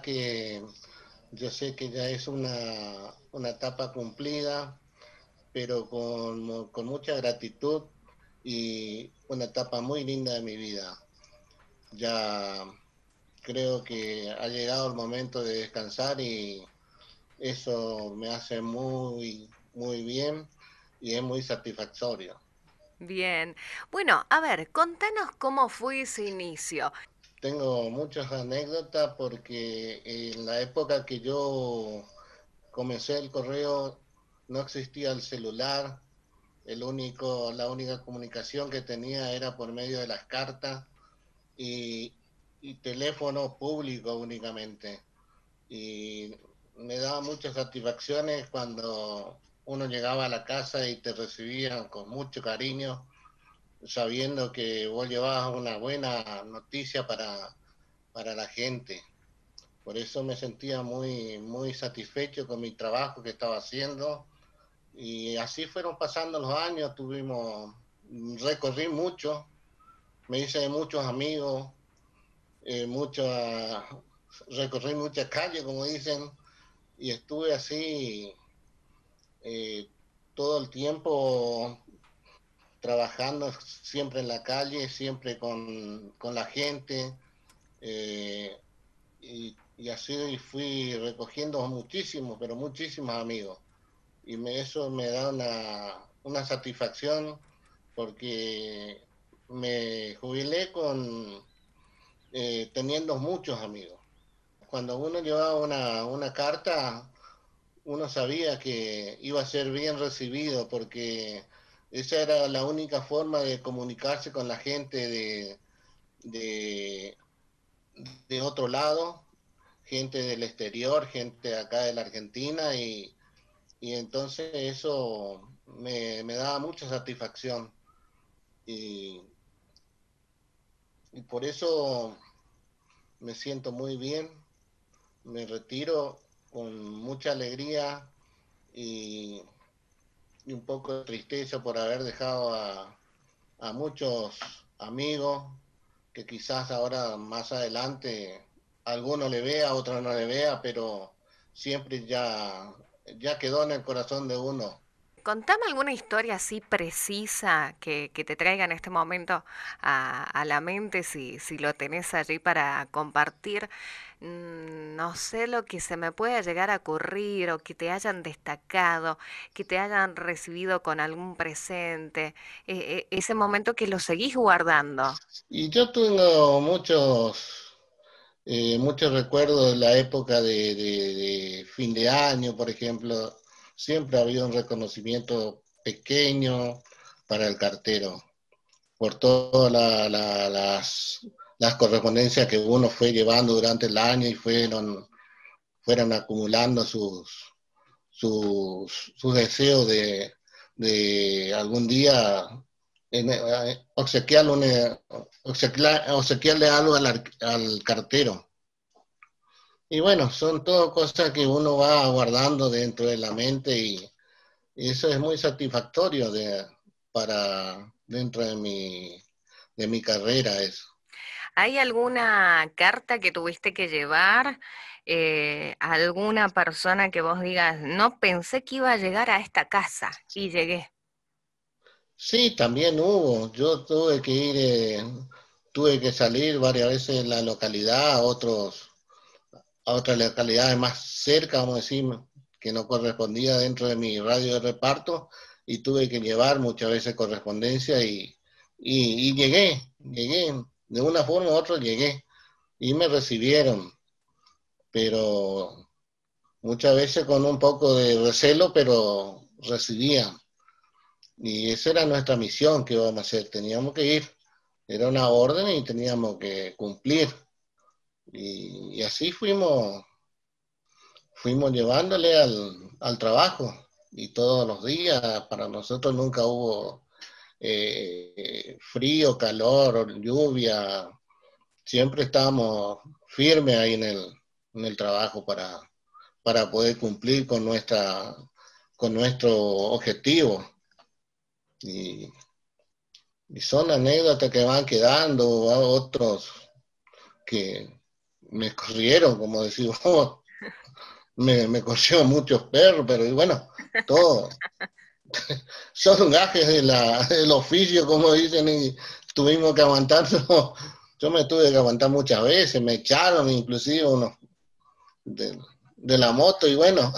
que yo sé que ya es una etapa cumplida, pero con mucha gratitud y una etapa muy linda de mi vida. Ya creo que ha llegado el momento de descansar y eso me hace muy bien y es muy satisfactorio. Bien. Bueno, a ver, contanos cómo fue ese inicio. Tengo muchas anécdotas porque en la época que yo comencé el correo no existía el celular, la única comunicación que tenía era por medio de las cartas y, y teléfono público únicamente. Y me daba muchas satisfacciones cuando uno llegaba a la casa y te recibían con mucho cariño, sabiendo que vos llevabas una buena noticia para la gente. Por eso me sentía muy satisfecho con mi trabajo que estaba haciendo. Y así fueron pasando los años, recorrí mucho, me hice muchos amigos, mucha, recorrí muchas calles, como dicen, y estuve así eh, todo el tiempo trabajando siempre en la calle, siempre con la gente, eh, y así fui recogiendo muchísimos, pero muchísimos amigos. Eso me da una satisfacción porque me jubilé teniendo muchos amigos. Cuando uno llevaba una carta, uno sabía que iba a ser bien recibido porque esa era la única forma de comunicarse con la gente de, de otro lado, gente del exterior, gente acá de la Argentina, y entonces eso me daba mucha satisfacción y, y por eso me siento muy bien, me retiro con mucha alegría y, y un poco de tristeza por haber dejado a muchos amigos que quizás ahora más adelante alguno le vea, otro no le vea, pero siempre ya quedó en el corazón de uno. Contame alguna historia así precisa que te traiga en este momento a la mente, si lo tenés allí para compartir. No sé lo que se me pueda llegar a ocurrir o que te hayan destacado, que te hayan recibido con algún presente, ese momento que lo seguís guardando. Y yo tengo muchos recuerdos de la época de fin de año, por ejemplo. Siempre había un reconocimiento pequeño para el cartero por todas las correspondencias que uno fue llevando durante el año y fueron acumulando sus deseos de algún día obsequiarle algo al cartero. Y bueno, son todo cosas que uno va guardando dentro de la mente y eso es muy satisfactorio para dentro de mi carrera eso. ¿Hay alguna carta que tuviste que llevar? ¿A alguna persona que vos digas, no pensé que iba a llegar a esta casa y llegué? Sí, también hubo. Yo tuve que salir varias veces en la localidad, a otras localidades más cerca, vamos a decir, que no correspondía dentro de mi radio de reparto, y tuve que llevar muchas veces correspondencia y llegué, de una forma u otra llegué, y me recibieron, pero muchas veces con un poco de recelo, pero recibían. Y esa era nuestra misión que íbamos a hacer, teníamos que ir, era una orden y teníamos que cumplir. Y así fuimos llevándole al trabajo y todos los días, para nosotros nunca hubo frío, calor, lluvia, siempre estábamos firmes ahí en el trabajo para poder cumplir con nuestro objetivo. Y, y son anécdotas que van quedando, otros que me corrieron, como decimos, me corrieron muchos perros, pero y bueno, todo. Son gajes del oficio, como dicen, y tuvimos que aguantarlo. Yo me tuve que aguantar muchas veces, me echaron inclusive uno de la moto y bueno,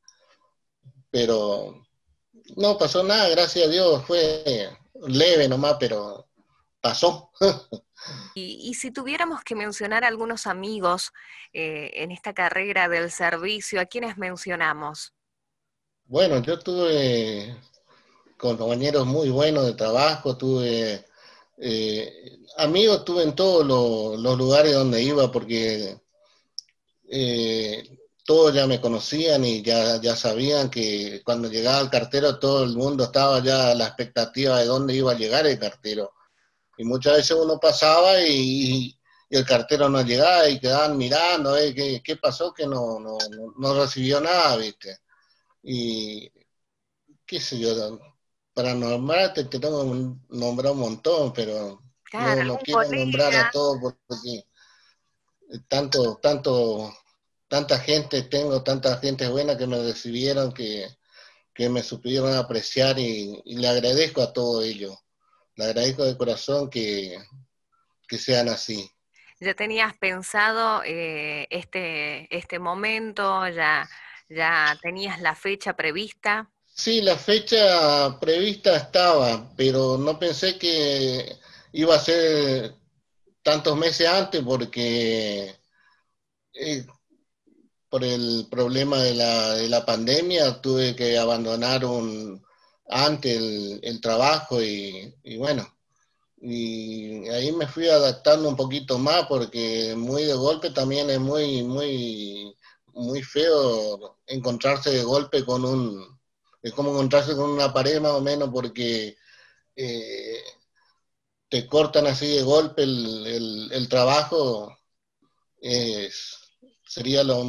pero no pasó nada, gracias a Dios, fue leve nomás, pero pasó. Y si tuviéramos que mencionar algunos amigos en esta carrera del servicio, ¿a quiénes mencionamos? Bueno, yo tuve compañeros muy buenos de trabajo, tuve amigos, tuve en todos los lugares donde iba, porque eh, todos ya me conocían y ya sabían que cuando llegaba el cartero todo el mundo estaba ya a la expectativa de dónde iba a llegar el cartero. Y muchas veces uno pasaba y el cartero no llegaba y quedaban mirando, ¿qué pasó? Que no recibió nada, ¿viste? Y qué sé yo, para nombrarte te tengo que nombrar un montón, pero Claro, no algún quiero nombrar a colega. todos porque tanta gente tengo, tanta gente buena que me recibieron, que me supieron apreciar y le agradezco a todo ello. Le agradezco de corazón que sean así. ¿Ya tenías pensado este momento? ¿Ya tenías la fecha prevista? Sí, la fecha prevista estaba, pero no pensé que iba a ser tantos meses antes porque eh, por el problema de la pandemia tuve que abandonar antes el trabajo y bueno, y ahí me fui adaptando un poquito más porque muy de golpe también es muy feo encontrarse de golpe es como encontrarse con una pared más o menos porque eh, te cortan así de golpe el trabajo, es, sería lo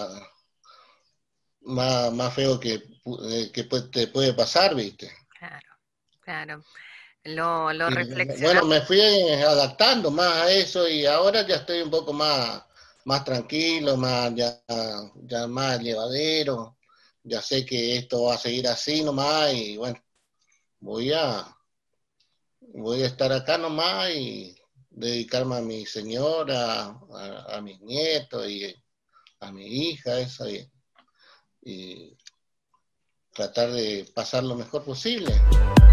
más feo te puede pasar, ¿viste? Claro, claro. Lo Y bueno, reflexionamos. me fui adaptando más a eso y ahora ya estoy un poco más tranquilo, ya más llevadero. Ya sé que esto va a seguir así nomás y bueno, voy a, voy a estar acá nomás y dedicarme a mi señora, a mis nietos y a mi hija, eso, y tratar de pasar lo mejor posible.